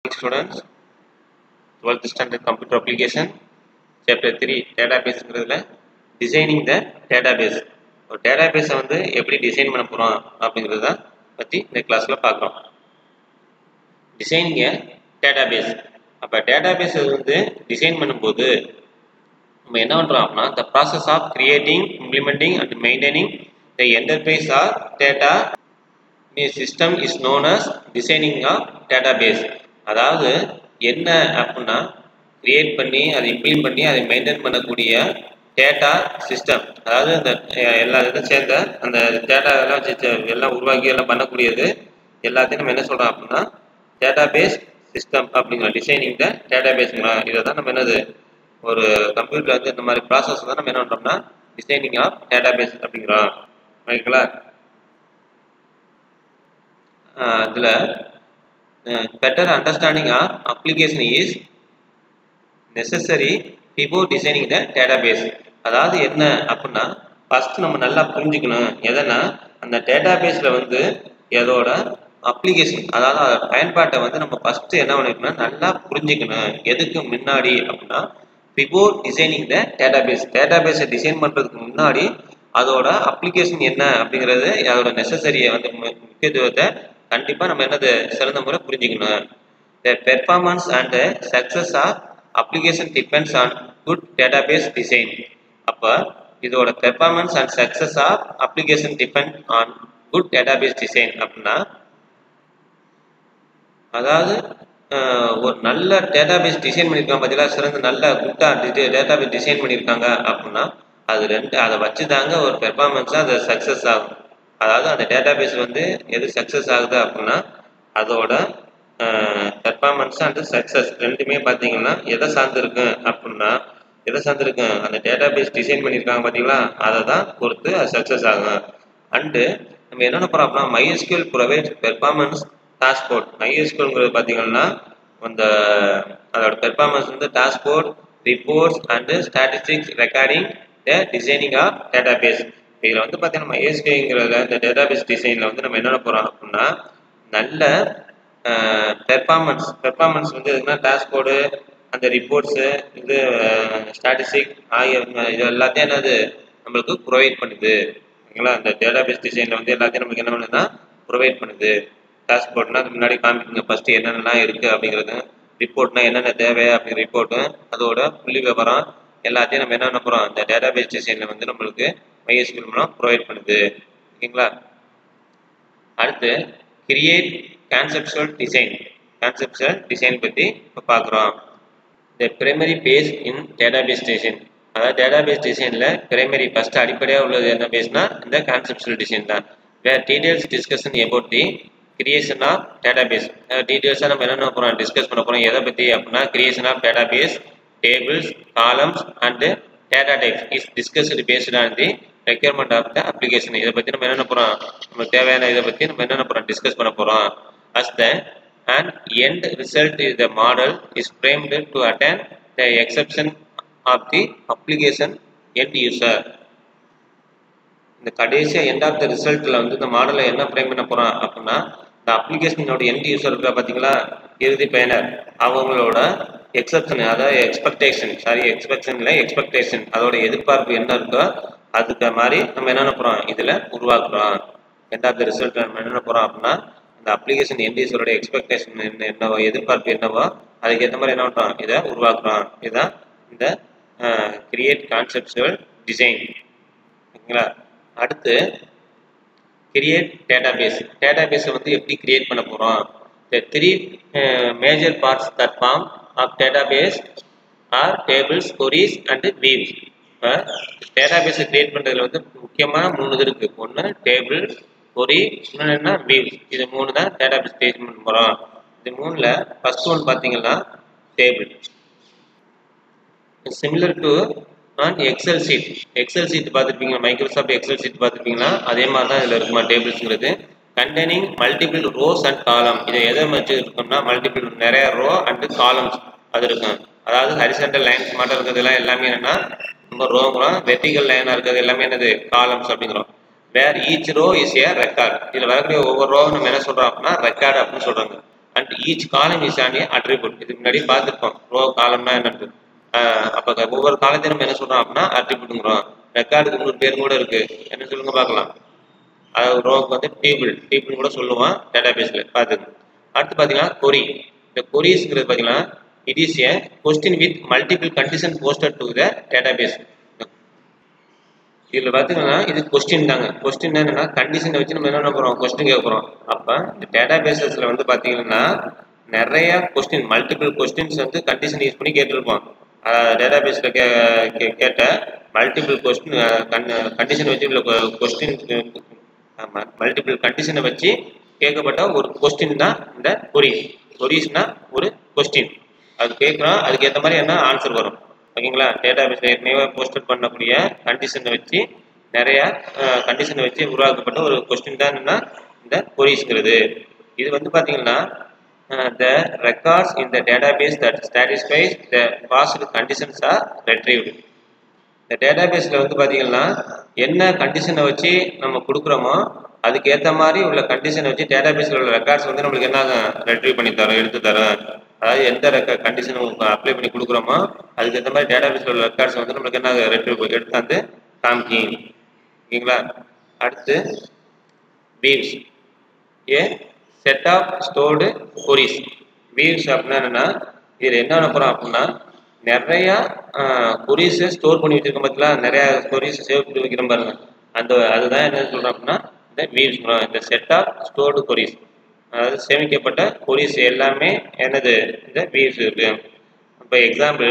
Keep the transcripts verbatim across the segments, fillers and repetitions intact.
Students, twelfth standard computer application chapter three database ங்கிறதுல designing the database ஒரு database வந்து எப்படி design பண்ண போறோம் அப்படிங்கறத பத்தி இந்த கிளாஸ்ல பார்க்கிறோம். Designing a database. அப்ப database வந்து டிசைன் பண்ணும்போது நம்ம என்ன பண்றோம் அப்படினா the process of creating, implementing and maintaining the enterprise or data in a system is known as designing a database. அதாவது என்ன அப்படின்னா கிரியேட் பண்ணி அதை இம்ப்ளிமெண்ட் பண்ணி அதை மெயின்டைன் பண்ணக்கூடிய டேட்டா சிஸ்டம், அதாவது இந்த எல்லா இதுவும் சேர்ந்த அந்த டேட்டா எல்லாம் வச்சு எல்லாம் உருவாக்கி எல்லாம் பண்ணக்கூடியது எல்லாத்தையும் நம்ம என்ன சொல்றோம் அப்படின்னா டேட்டா பேஸ் சிஸ்டம் அப்படிங்கிற டிசைனிங் த டேட்டா பேஸ்ங்கிறோம். இதை தான் நம்ம என்னது ஒரு கம்ப்யூட்டர் வந்து இந்த மாதிரி ப்ராசஸ் தான் நம்ம என்ன பண்றோம்னா டிசைனிங் ஆஃப் டேட்டா பேஸ் அப்படிங்கிறோம். ஓகேங்களா? இதுல Uh, better understanding of application is necessary before designing the database. அதாவது என்ன அப்படின்னா ஃபர்ஸ்ட் நம்ம நல்லா புரிஞ்சுக்கணும் எதனா அந்த டேட்டாபேஸ்ல வந்து எதோட அப்ளிகேஷன், அதாவது அதோட பயன்பாட்டை வந்து நம்ம ஃபர்ஸ்ட் என்ன பண்ணிக்கணும் நல்லா புரிஞ்சுக்கணும். எதுக்கு முன்னாடி அப்படின்னா பிஃபோர் டிசைனிங் த டேட்டாபேஸ், டேட்டாபேஸை டிசைன் பண்றதுக்கு முன்னாடி அதோட அப்ளிகேஷன் என்ன அப்படிங்கிறது அதோட நெசசரியை வந்து முக்கியத்துவத்தை கண்டிப்பா நம்ம என்னது சிறந்த முறை புரிஞ்சுக்கணும். The performance and the success of application depends on good database design. அப்ப இதோட performance and success of application depend on good database design அப்படின்னா அதாவது ஒரு நல்ல டேட்டாபேஸ் டிசைன் பண்ணியிருக்காங்க பார்த்தீங்களா, சிறந்த நல்ல குட்டா டேட்டாபேஸ் டிசைன் பண்ணியிருக்காங்க அப்படின்னா அது ரெண்டு அதை வச்சு தாங்க ஒரு பெர்ஃபார்மன்ஸா அது சக்சஸ் ஆகும். அதாவது அந்த டேட்டாபேஸ் வந்து எது சக்சஸ் ஆகுது அப்படின்னா அதோட பெர்ஃபார்மன்ஸ் அண்ட் சக்சஸ் ரெண்டுமே பார்த்தீங்கன்னா எதை சார்ந்திருக்கு அப்படின்னா எதை சார்ந்திருக்கு அந்த டேட்டாபேஸ் டிசைன் பண்ணியிருக்காங்க பார்த்தீங்களா அதை தான் பொறுத்து அது சக்சஸ் ஆகும். அண்டு நம்ம என்னென்ன போகிறோம் அப்படின்னா MySQL ப்ரொவைட் பெர்ஃபார்மன்ஸ் டாஷ்போர்ட். MySQLங்கிறது பார்த்தீங்கன்னா அந்த அதோட பெர்ஃபார்மன்ஸ் வந்து dashboard, reports and statistics recording the designing of database. இதில் வந்து பார்த்தீங்கன்னா MySQLங்கிறதுல இந்த டேட்டாபேஸ் டிசைனில் வந்து நம்ம என்னென்ன போகிறோம் அப்படின்னா நல்ல பெர்ஃபார்மன்ஸ் பெர்ஃபார்மன்ஸ் வந்து எதுனா டேஷ்போர்டு, அந்த ரிப்போர்ட்ஸு, இது ஸ்டாட்டிஸ்டிக் ஆகிய இது எல்லாத்தையும் என்னது நம்மளுக்கு ப்ரொவைட் பண்ணுது. ஓகேங்களா? அந்த டேட்டாபேஸ் டிசைனில் வந்து எல்லாத்தையும் நம்மளுக்கு என்ன பண்ணுதுன்னா ப்ரொவைட் பண்ணுது. டேஷ்போர்ட்னா அதுக்கு முன்னாடி காமிக்குங்க ஃபஸ்ட்டு என்னென்னலாம் இருக்குது அப்படிங்கிறது, ரிப்போர்ட்னா என்னென்ன தேவை அப்படிங்கிற ரிப்போர்ட்டு, அதோட புள்ளி விவரம் எல்லாத்தையும் நம்ம என்ன பண்ண போகிறோம் இந்த டேட்டாபேஸ் டிசைனில் வந்து நம்மளுக்கு MySQL மூலம் ப்ரொவைட் பண்ணுது. ஓகேங்களா? அடுத்து create conceptual design. Conceptual design பற்றி இப்போ பார்க்குறோம். இந்த primary base in database design, அதாவது டேட்டாபேஸ் டிசைனில் பிரைமரி ஃபர்ஸ்ட் அடிப்படையாக உள்ளது என்ன பேஸ்னா இந்த கான்செப்சுவல் டிசைன் தான். Where details discussion about the creation of database. டீடைல்ஸாக நம்ம என்ன போகிறோம் டிஸ்கஸ் பண்ண போகிறோம் எதை பற்றி அப்படின்னா creation of database, tables, columns and data types is discussed based on the requirement of the application. இதை பற்றி நம்ம என்ன போகிறோம் நமக்கு தேவையான இதை பற்றி நம்ம என்ன போகிறோம் டிஸ்கஸ் பண்ண போகிறோம். as the and end result is the model is framed to attain the exception of the application end user. இந்த கடைசியாக எண்ட் ஆஃப் த ரிசல்ட்டில் வந்து இந்த மாடலை என்ன ஃப்ரேம் பண்ண போகிறோம் அப்படின்னா இந்த அப்ளிகேஷனோட எண்ட் யூசர் இருக்கா பார்த்தீங்களா இறுதி பயனர் அவங்களோட எக்ஸப்ஷன், அதாவது எக்ஸ்பெக்டேஷன் சாரி எக்ஸ்பெக்ஷன் இல்லை எக்ஸ்பெக்டேஷன் அதோட எதிர்பார்ப்பு என்ன இருக்கோ அதுக்கு மாதிரி நம்ம என்ன போகிறோம் இதில் உருவாக்குறோம். எண்ட் ஆஃப் த ரிசல்ட் நம்ம என்ன போகிறோம் அப்படின்னா இந்த அப்ளிகேஷன் எண்ட் யூசரோட எக்ஸ்பெக்டேஷன் என்ன என்னவோ எதிர்பார்ப்பு என்னவோ அதுக்கேற்ற மாதிரி என்ன பண்ணுறோம் இதை உருவாக்குறோம். இதுதான் இந்த கிரியேட் கான்செப்சுவல் டிசைன். ஓகேங்களா? அடுத்து கிரியேட் டேட்டாபேஸ். டேட்டாபேஸை வந்து எப்படி கிரியேட் பண்ண போகிறோம். The three uh, major parts that form of database are tables, queries and views. இப்போ டேட்டாபேஸை கிரியேட் பண்ணுறதுல வந்து முக்கியமான மூணு இது இருக்குது. ஒன்று டேபிள், query, இன்னொன்று என்ன வியூஸ். இது மூணு தான் டேட்டாபேஸ் கிரியேட் பண்ண போகிறோம். இது மூணில் ஃபர்ஸ்ட் ஒன் பார்த்தீங்கன்னா table. Similar to an Excel sheet. Excel sheet பார்த்துருப்பீங்க, மைக்ரோசாஃப்ட் எக்ஸல் சீட் பார்த்துருப்பீங்களா அதே மாதிரி தான் இதில் இருக்குமா டேபிள்ஸுங்கிறது. Containing multiple rows and column. இதை எதை வச்சு இருக்கோம்னா மல்டிபிள் நிறைய ரோ அண்ட் காலம்ஸ் அது இருக்கும். அதாவது ஹரிசாண்டல் லைன்ஸ் மட்டும் இருக்கிறதுலாம் எல்லாமே என்னன்னா நம்ம ரோங்கிறோம், வெர்டிகல் லைனாக இருக்கிறது எல்லாமே என்னது காலம்ஸ் அப்படிங்கிறோம். Where each row is a record. இதில் வரக்கூடிய ஒவ்வொரு ரோ நம்ம என்ன சொல்கிறோம் அப்படின்னா ரெக்கார்டு அப்படின்னு சொல்கிறாங்க. And each column is an a attribute. இதுக்கு முன்னாடி பார்த்துருப்போம் ரோ காலம்னா என்னன்னு. அப்போ ஒவ்வொரு காலத்தையும் நம்ம என்ன சொல்றோம் அப்படின்னா அட்ரிபியூட்டுங்கிறோம். ரெக்கார்டுக்கு இன்னொரு பேர் கூட இருக்கு, என்ன சொல்லுங்க பார்க்கலாம். அதாவது ரோக்கு வந்து டேபிள் டேபிள் கூட சொல்லுவோம் டேட்டா பேஸ்ல பார்த்துங்க. அடுத்து பார்த்தீங்கன்னா கொரி. இந்த கொரிஸ்ங்கிறது பார்த்தீங்கன்னா it is a question with multiple condition posted to the data base. இதில் பார்த்தீங்கன்னா இது கொஸ்டின் தாங்க. கொஸ்டின் என்னன்னா கண்டிஷனை வச்சு நம்ம என்ன பண்ண போகிறோம், கொஸ்டின் கேட்க போகிறோம். அப்போ இந்த டேட்டா பேசஸில் வந்து பார்த்தீங்கன்னா நிறைய கொஸ்டின் மல்டிபிள் கொஸ்டின்ஸ் வந்து கண்டிஷன் யூஸ் பண்ணி கேட்டிருப்போம். டேட்டா பேஸில் கே கேட்ட மல்டிபிள் கொஸ்டின் கண்டிஷன் வச்சு உள்ள கொஸ்டின் ஆமாம் மல்டிபிள் கண்டிஷனை வச்சு கேட்கப்பட்ட ஒரு கொஸ்டின் தான் இந்த கொரிஸ். கொரிஸ்னா ஒரு கொஸ்டின் அது கேட்குறோம், அதுக்கு ஏற்ற மாதிரி என்ன ஆன்சர் வரும். ஓகேங்களா. டேட்டா பேஸில் ஏற்கனவே போஸ்டட் பண்ணக்கூடிய கண்டிஷனை வச்சு நிறைய கண்டிஷனை வச்சு உருவாக்கப்பட்ட ஒரு கொஸ்டின் தான் என்னன்னா இந்த கொரிஸ்ங்கிறது. இது வந்து பார்த்தீங்கன்னா the records in the data base that satisfies the passed conditions are retrieved. இந்த டேட்டா பேஸில் வந்து பார்த்தீங்கன்னா என்ன கண்டிஷனை வச்சு நம்ம கொடுக்குறோமோ அதுக்கு ஏற்ற மாதிரி உள்ள கண்டிஷனை வச்சு டேட்டா பேஸில் உள்ள ரெக்கார்ட்ஸ் வந்து நம்மளுக்கு என்ன ரெட்ரீவ் பண்ணி தரோம், எடுத்து தரோம். அதாவது எந்த ரெக்க கண்டிஷன் அப்ளை பண்ணி கொடுக்குறோமோ அதுக்கு ஏற்ற மாதிரி டேட்டா பேஸில் உள்ள ரெக்கார்ட்ஸ் வந்து நம்மளுக்கு என்ன ரெட்ரீவ் எடுத்து வந்து காமிக்கும். ஓகேங்களா. அடுத்து views a set of stored queries. Views அப்படின்னா என்னன்னா இதில் என்ன பண்ண போகிறோம் அப்படின்னா நிறையா கொரிஸை ஸ்டோர் பண்ணி வச்சிருக்கோம் பார்த்தீங்களா, நிறையா கொரிஸை சேவ் பண்ணி வைக்கிறோம் பாருங்க. அந்த அதுதான் என்ன சொல்கிறோம் அப்படின்னா இந்த வீவ்ஸ். இந்த செட் ஆஃப் ஸ்டோர்டு கொரிஸ் அதாவது சேமிக்கப்பட்ட கொரிஸ் எல்லாமே என்னது இந்த வீவ்ஸ் இருக்கு. இப்போ example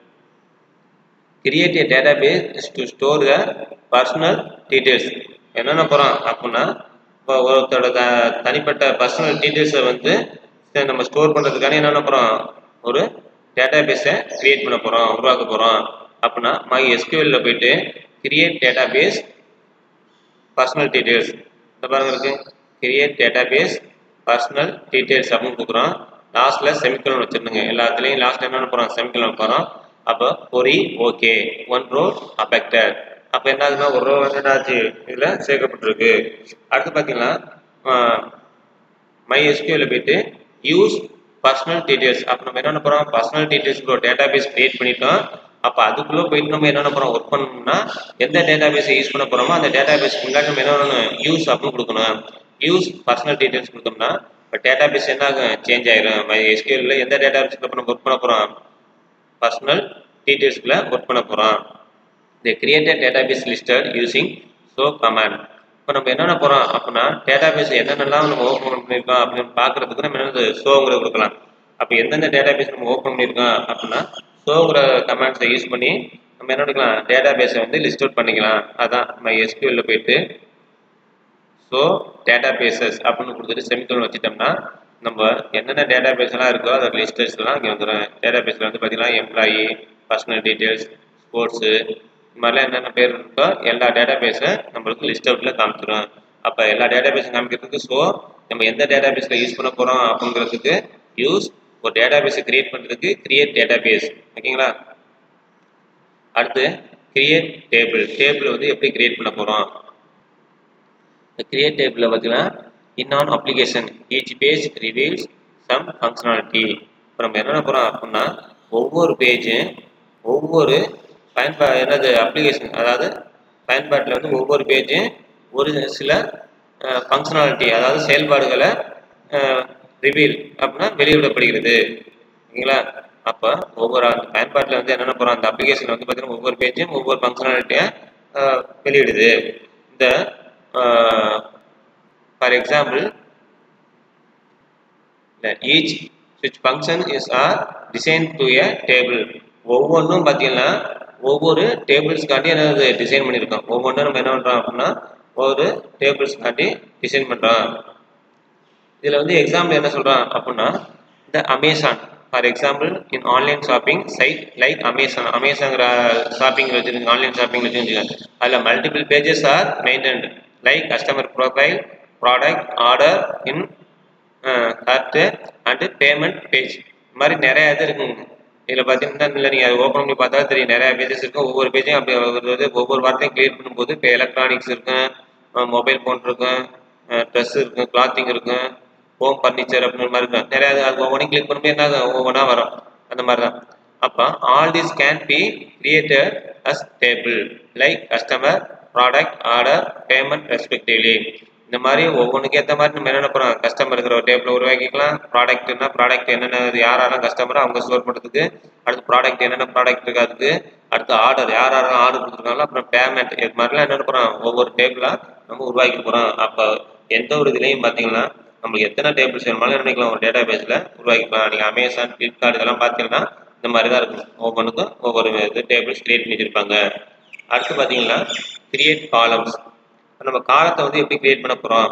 create a data base to store the personal details. என்னென்ன போகிறோம் அப்படின்னா இப்போ ஒருத்தரோட த தனிப்பட்ட பர்சனல் டீட்டெயில்ஸை வந்து நம்ம ஸ்டோர் பண்ணுறதுக்கான என்னென்ன போகிறோம் ஒரு டேட்டா பேஸை கிரியேட் பண்ண போகிறோம், உருவாக்க போகிறோம். அப்படின்னா மை எஸ்கியூஎல்ல போயிட்டு create data base personal details இந்த பாருங்க இருக்கு. Create data base personal details அப்படின்னு கொடுக்குறோம். லாஸ்ட்டில் செமிக்கலன் வச்சுருந்துங்க. எல்லாத்துலேயும் லாஸ்ட்டில் என்ன போகிறோம், செமிக்கலன் போகிறோம். அப்போ query okay one row affected. அப்போ என்ன ஆகுதுன்னா ஒரு ரோ வந்து என்னாச்சு இதில் சேர்க்கப்பட்டிருக்கு. அடுத்து பார்த்தீங்கன்னா மை எஸ்கியூஎல்ல போயிட்டு யூஸ் பர்சனல் டீட்டெயில்ஸ். அப்போ நம்ம என்ன போகிறோம் personal details data base create பண்ணிட்டோம். அப்போ அதுக்குள்ளே போயிட்டு நம்ம என்ன போகிறோம் ஒர்க் பண்ணணும்னா எந்த டேட்டா பேஸை யூஸ் பண்ண போகிறோமோ அந்த டேட்டா பேஸ்க்கு முன்னாடி நம்ம என்ன பண்ணணும் யூஸ் அப்படின்னு கொடுக்கணும். யூஸ் பர்சனல் டீட்டெயில்ஸ் கொடுத்தோம்னா இப்போ டேட்டா பேஸ் என்ன ஆகும் சேஞ்ச் ஆயிரும். மை எஸ்கியூஎல்ல எந்த டேட்டா பேஸ்க்கு நம்ம ஒர்க் பண்ண போகிறோம் பர்சனல் டீட்டெயில்ஸ்க்குள்ள ஒர்க் பண்ண போகிறோம். இந்த created data base listed using show command. இப்போ நம்ம என்னென்ன போகிறோம் அப்படின்னா டேட்டா பேஸ் என்னென்னலாம் நம்ம ஓப்பன் பண்ணியிருக்கோம் அப்படின்னு பார்க்குறதுக்கு நம்ம என்னது ஷோங்கிற கொடுக்கலாம். அப்போ எந்தெந்த டேட்டா பேஸ் நம்ம ஓப்பன் பண்ணியிருக்கோம் அப்படின்னா ஷோங்கிற கமாண்ட்ஸை யூஸ் பண்ணி நம்ம என்ன பண்ணிக்கலாம் டேட்டா பேஸை வந்து லிஸ்ட் அவுட் பண்ணிக்கலாம். அதான் மை எஸ்கியூஎல்ல போயிட்டு ஸோ டேட்டா பேசஸ் அப்படின்னு கொடுத்துட்டு செமிக்கலன் வச்சுட்டோம்னா நம்ம என்னென்ன டேட்டா பேஸ்லாம் இருக்கோ அதோட லிஸ்டர்ஸ்லாம் இங்கே வந்துடும். டேட்டா பேஸில் வந்து பார்த்தீங்கன்னா எம்ப்ளாயி, பர்சனல் டீட்டெயில்ஸ், ஸ்போர்ட்ஸு இந்த மாதிரிலாம் என்னென்ன பேர் இருக்கோ எல்லா டேட்டா பேஸை நம்மளுக்கு லிஸ்ட் அவுட்டில் காமிச்சிடும். அப்போ எல்லா டேட்டா பேஸும் காமிக்கிறதுக்கு ஸோ நம்ம எந்த டேட்டா பேஸில் யூஸ் பண்ண போகிறோம் அப்படிங்கிறதுக்கு யூஸ் ஒரு டேட்டா பேஸை கிரியேட் பண்ணுறதுக்கு கிரியேட் டேட்டா பேஸ். ஓகேங்களா. அடுத்து கிரியேட் டேபிள். டேபிள் வந்து எப்படி கிரியேட் பண்ண போகிறோம். இந்த கிரியேட் டேபிளில் பார்த்தீங்கன்னா in an application each page reveals some functionality. இப்போ நம்ம என்னென்ன போகிறோம் அப்படின்னா ஒவ்வொரு பேஜும் ஒவ்வொரு பயன்பா என்னது அப்ளிகேஷன் அதாவது பயன்பாட்டில் வந்து ஒவ்வொரு பேஜும் ஒரு சில ஃபங்க்ஷனாலிட்டி அதாவது செயல்பாடுகளை ரிவீல் அப்படின்னா வெளியிடப்படுகிறது. ஓகேங்களா. அப்போ ஒவ்வொரு அந்த பயன்பாட்டில் வந்து என்னென்ன போகிறோம் அந்த அப்ளிகேஷன் வந்து பார்த்தீங்கன்னா ஒவ்வொரு பேஜும் ஒவ்வொரு ஃபங்க்ஷனாலிட்டியை வெளியிடுது. இந்த ஃபார் எக்ஸாம்பிள் ஈச் ஸ்விட்ச் function is are design to a table. ஒவ்வொன்றும் பார்த்தீங்கன்னா ஒவ்வொரு டேபிள்ஸ்காண்டி என்னது டிசைன் பண்ணியிருக்கோம். ஒவ்வொன்றும் நம்ம என்ன பண்ணுறோம் அப்படின்னா ஒரு டேபிள்ஸ்காண்டி டிசைன் பண்ணுறோம். இதில் வந்து எக்ஸாம்பிள் என்ன சொல்கிறோம் அப்படின்னா இந்த Amazon for example in online shopping site like Amazon. அமேசான்ங்கிற ஷாப்பிங் வச்சுருக்கு, ஆன்லைன் ஷாப்பிங் வச்சுருந்துச்சுங்க. அதில் multiple pages are maintained like customer profile, product, order, in cart and payment page. இந்த மாதிரி நிறையா இது இருக்குங்க. இதில் பார்த்தீங்கன்னா இல்லை நீங்கள் அதை ஓப்பன் பண்ணி பார்த்தா தெரியும் நிறையா பேஜஸ் இருக்கும். ஒவ்வொரு பேஜையும் அப்படி ஒவ்வொரு வார்த்தையும் கிளியர் பண்ணும்போது இப்போ எலக்ட்ரானிக்ஸ் இருக்கும், மொபைல் ஃபோன் இருக்கும், ட்ரெஸ் இருக்கும், கிளாத்திங் இருக்கும், ஹோம் ஃபர்னிச்சர் அப்படின்ற மாதிரி இருக்கும். நிறைய அது ஒவ்வொன்றையும் கிளிக் பண்ணும்போது என்ன ஆகும், ஒவ்வொன்றா வரும். அந்த மாதிரி தான். அப்போ all this can be created as table like customer, product, order, payment respectively. இந்த மாதிரி ஒவ்வொன்றுக்கு ஏற்ற மாதிரி நம்ம என்ன பண்ணுறோம், கஸ்டமருங்கிற ஒரு டேபிள் உருவாக்கிக்கலாம். ப்ராடக்ட்னா ப்ராடக்ட் என்னென்ன யாரெல்லாம் கஸ்டமரோ அவங்க ஸ்டோர் பண்ணுறதுக்கு, அடுத்து ப்ராடக்ட் என்னென்ன ப்ராடக்ட் இருக்கு அதுக்கு, அடுத்து ஆர்டர் யார் யாரெல்லாம் ஆர்டர் கொடுத்துருக்காங்களோ, அப்புறம் பேமெண்ட், இது மாதிரிலாம் என்ன பண்ணுறோம் ஒவ்வொரு டேபிளாக நம்ம உருவாக்கி போகிறோம். அப்போ எந்த ஒரு இதுலையும் பார்த்தீங்கன்னா நம்மளுக்கு எத்தனை டேபிள்ஸ் வேணுமாலும் என்ன பண்ணிக்கலாம், ஒரு டேட்டா பேஸில் உருவாக்கிக்கலாம். நீங்கள் அமேசான், ஃப்ளிப்கார்ட் இதெல்லாம் பார்த்தீங்கன்னா இந்த மாதிரி தான் இருக்கும். ஒவ்வொன்றுக்கும் ஒவ்வொரு இது டேபிள்ஸ் கிரியேட் பண்ணி வச்சிருப்பாங்க. அடுத்து பார்த்தீங்கன்னா கிரியேட் காலம்ஸ். நம்ம காலத்தை வந்து எப்படி கிரியேட் பண்ண போகிறோம்,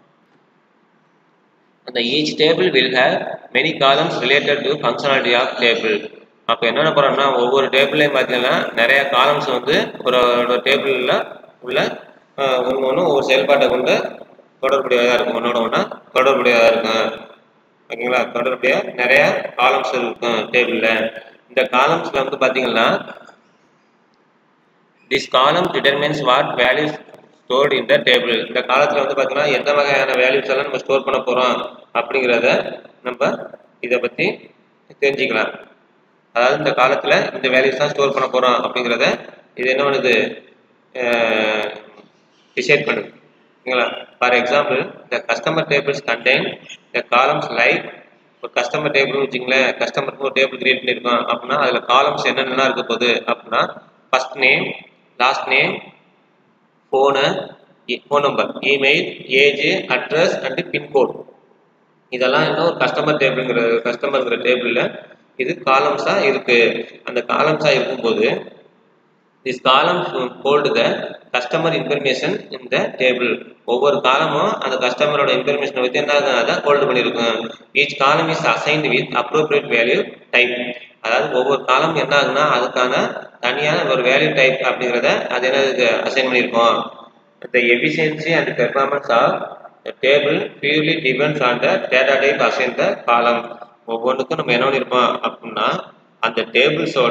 அந்த each table will have many columns related to functionality of table. அப்போ என்னென்ன பண்ணுறோம்னா ஒவ்வொரு டேபிளையும் பார்த்தீங்கன்னா நிறைய காலம்ஸ் வந்து ஒரு டேபிளில் உள்ள ஒன்று ஒன்று ஒவ்வொரு செயல்பாட்டை கொண்டு தொடர்புடையதாக இருக்கும், ஒன்றோட ஒன்றா தொடர்புடையதாக இருக்கும். ஓகேங்களா, தொடர்புடைய நிறைய காலம்ஸ் இருக்கும் டேபிளில். இந்த காலம்ஸில் வந்து பார்த்தீங்கன்னா this column determines what values stored in the table. இந்த காலத்தில் வந்து பார்த்தீங்கன்னா எந்த வகையான வேல்யூஸ் எல்லாம் நம்ம ஸ்டோர் பண்ண போகிறோம் அப்படிங்கிறத நம்ம இதை பற்றி தெரிஞ்சுக்கலாம். அதாவது இந்த காலத்தில் இந்த வேல்யூஸ் தான் ஸ்டோர் பண்ண போகிறோம் அப்படிங்கிறத இது என்ன பண்ணுது, டிசைட் பண்ணுது. ஓகேங்களா. For example the customer tables contain the columns like, ஒரு கஸ்டமர் டேபிள்னு வச்சுங்களேன், கஸ்டமருக்கு ஒரு டேபிள் கிரியேட் பண்ணியிருக்கோம் அப்படின்னா அதில் காலம்ஸ் என்னென்னலாம் இருக்க போகுது அப்படின்னா first name, last name, phone, phone number, email, age, address and pincode. இதெல்லாம் இன்னும் ஒரு கஸ்டமர் டேபிள்ங்கிற கஸ்டமர்ங்கிற டேபிளில் இது காலம்ஸாக இருக்குது. அந்த காலம்ஸாக இருக்கும்போது this columns hold the customer information in the table. ஒவ்வொரு காலமும் அந்த கஸ்டமரோட இன்ஃபர்மேஷனை வச்சு என்ன அதை ஹோல்டு பண்ணியிருக்கும். Each column is assigned with appropriate value type. அதாவது ஒவ்வொரு காலம் என்ன ஆகுனா அதுக்கான தனியான ஒரு வேல்யூ டைப் அப்படிங்கிறத அது என்ன அசைன் பண்ணியிருக்கோம். The efficiency and performance of the table purely depends on the data type assigned the column. ஒவ்வொன்றுக்கும் நம்ம என்ன பண்ணியிருப்போம் அப்படின்னா அந்த டேபிள்ஸோட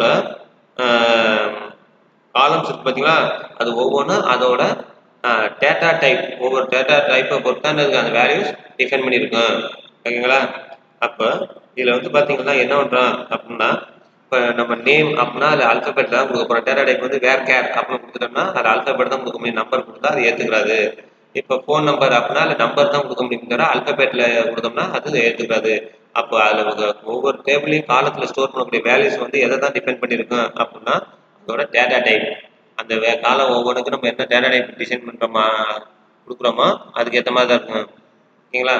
காலம்ஸ் இருக்கு பார்த்தீங்களா, அது ஒவ்வொன்றும் அதோட டேட்டா டைப், ஒவ்வொரு டேட்டா டைப்பை பொறுத்தான் அந்த வேல்யூஸ் டிஃபைன் பண்ணியிருக்கோம். ஓகேங்களா. அப்போ இதில் வந்து பார்த்தீங்கன்னா என்ன பண்ணுறோம் அப்படின்னா இப்போ நம்ம நேம் அப்படின்னா அது அல்பபெட் தான் கொடுக்க போகிறோம். டேட்டா டைப் வந்து வேர் கேர் அப்படின்னு கொடுத்துட்டோம்னா அது அல்பபெட் தான் கொடுக்க முடியும், நம்பர் கொடுத்தா அது ஏற்றுக்கிறாது. இப்போ ஃபோன் நம்பர் அப்படின்னா அது நம்பர் தான் கொடுக்க முடியும், தவிர அல்பபெட்டில் கொடுத்தோம்னா அது ஏற்றுக்கிறாது. அப்போ அதில் ஒவ்வொரு டேபிளையும் காலத்தில் ஸ்டோர் பண்ணக்கூடிய வேல்யூஸ் வந்து எதை தான் டிபெண்ட் பண்ணியிருக்கோம் அப்படின்னா அதோட டேட்டா டைப். அந்த வே காலம் ஒவ்வொன்றுக்கும் நம்ம என்ன டேட்டா டைப் டிசைன் பண்ணுறோமா கொடுக்குறோமோ அதுக்கு ஏற்ற மாதிரி தான் இருக்கும். ஓகேங்களா.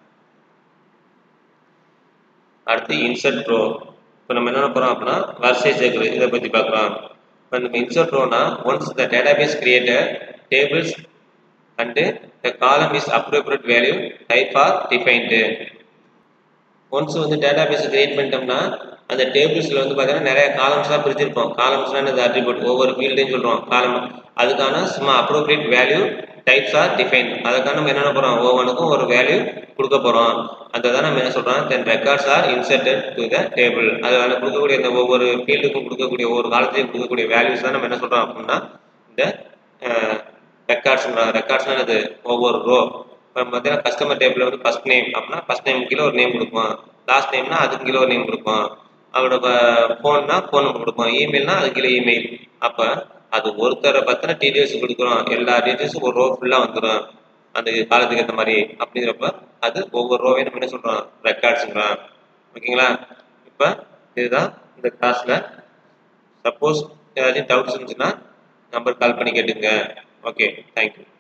அடுத்து இன்சர்ட் ரோ. இப்போ நம்ம என்ன போகிறோம் அப்படின்னா வரிசை சேர்க்குறது இதை பற்றி பார்க்குறோம். இப்போ நம்ம இன்சர்ட் ரோனா once the database created tables and the column is appropriate value type are defined. Once வந்து டேட்டாபேஸ் கிரியேட் பண்ணிட்டோம்னா அந்த டேபிள்ஸில் வந்து பார்த்தீங்கன்னா நிறைய காலம்ஸ்லாம் பிரிச்சிருப்போம். காலம்ஸ்லாம் இந்த அட்ரிபியூட் ஒவ்வொரு ஃபீல்டையும் சொல்கிறோம் காலம், அதுக்கான சும்மா appropriate value types are define. அதுக்கான நம்ம என்ன போகிறோம் ஒவ்வொன்றுக்கும் ஒரு வேல்யூ கொடுக்க போகிறோம். அதை தான் நம்ம என்ன சொல்கிறோம், then records are inserted to the table. அதில் கொடுக்கக்கூடிய இந்த ஒவ்வொரு ஃபீல்டுக்கும் கொடுக்கக்கூடிய ஒவ்வொரு காலத்தையும் கொடுக்கக்கூடிய வேல்யூஸ் தான் நம்ம என்ன சொல்கிறோம் அப்படின்னா இந்த ரெக்கார்ட்ஸ்ன்றா. ரெக்கார்ட்ஸ்னால் அது ஒவ்வொரு ரோ. இப்போ பார்த்தீங்கன்னா கஸ்டமர் டேபிள் வந்து ஃபர்ஸ்ட் நேம் அப்படின்னா ஃபர்ஸ்ட் நேம் கீழே ஒரு நேம் கொடுப்போம், லாஸ்ட் நேம்னா அதுக்கு கீழே ஒரு நேம் கொடுப்போம், அவரோட ஃபோன்னா ஃபோன் நம்பர் கொடுப்போம், இமெயில்னா அது கீழே இமெயில். அப்போ அது ஒருத்தரை பற்றின டீட்டெயில்ஸ் கொடுக்குறோம், எல்லா டீட்டெயில்ஸும் ஒரு ரோ ஃபுல்லாக வந்துடும் அந்த காலத்துக்கு ஏற்ற மாதிரி. அப்படிங்கிறப்ப அது ஒவ்வொரு ரோவையும் நம்ம என்ன சொல்கிறோம் ரெக்கார்ட்ஸுங்கிறோம். ஓகேங்களா. இப்போ இதுதான் இந்த கிளாஸில். சப்போஸ் ஏதாச்சும் டவுட்ஸ் இருந்துச்சுன்னா நம்பர் கால் பண்ணி கேட்டுங்க. Okay, thank you.